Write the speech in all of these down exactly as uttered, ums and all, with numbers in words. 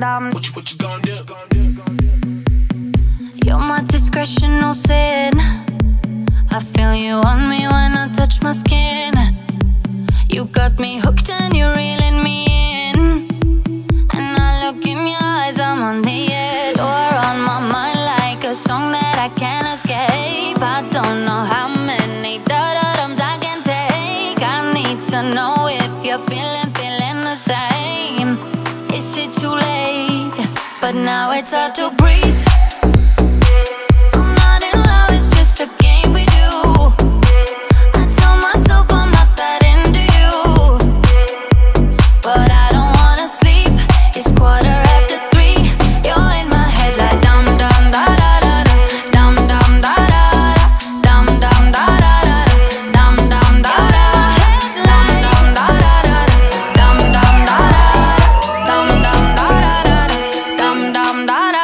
dum. What you, what you gonna do? You're my discretion, no sin. I feel you on me when I touch my skin. You got me hooked and you're reeling me in. And I look in your eyes, I'm on the edge. You're on my mind like a song that I can't escape. I don't know how many da-da-dums I can take. I need to know if you're feeling, feeling the same. Is it too late? But now it's hard to breathe. I'm not in love, it's just a game we do. I tell myself I'm not that into you, but I don't wanna sleep. It's quarter after three. You're in my head like dum dum da da da da, dum dum da da da, dum dum da da da, dum dum da da, dum dum da da da, dum dum da da, dum dum da da, dum dum da da.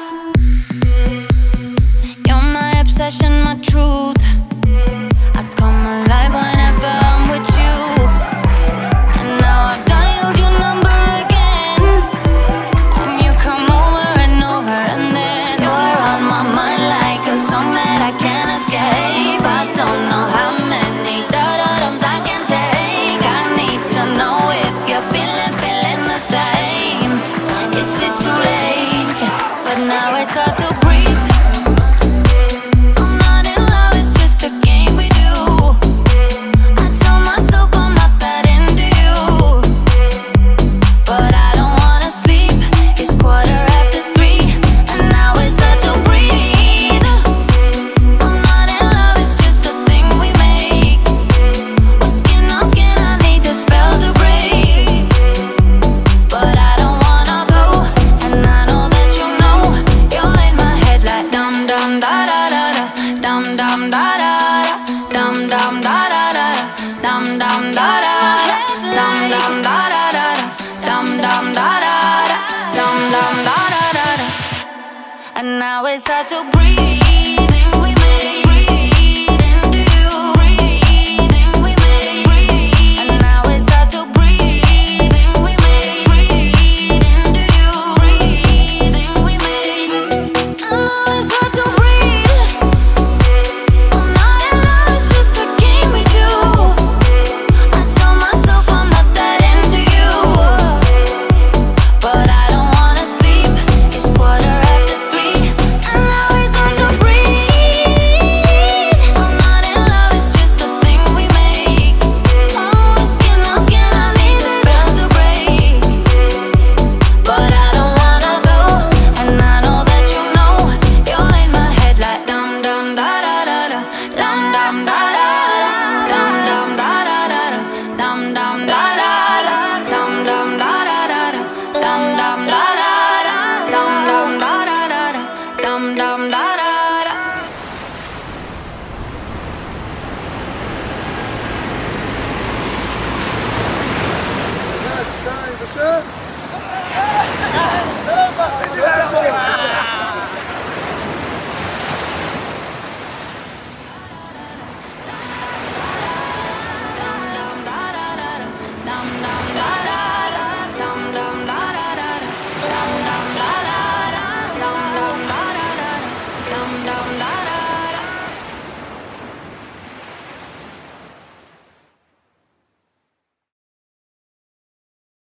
You're my obsession, my truth. I come alive whenever I'm with you. And now I've dialed your number again, and you come over and over, and then you're on my mind like a song that I can't escape. I don't know how many da-da-dums I can take. I need to know if you're feeling, feeling the same. Is it too late? But now it's hard to breathe. I'm not in love, it's just a game we do. I tell myself I'm not that into you, but I don't wanna sleep. It's quarter after three, and now it's hard to breathe. I'm not in love, it's just a thing we make. We're skin on skin, I need the spell to break. But I don't wanna go, and I know that you know. You're in my head like dum dum da da da da, dum dum da da da, dum dum da da da, dum dum da da, dum dum da da da, dum dum da da, dum dum da da da. And now it's hard to breathe.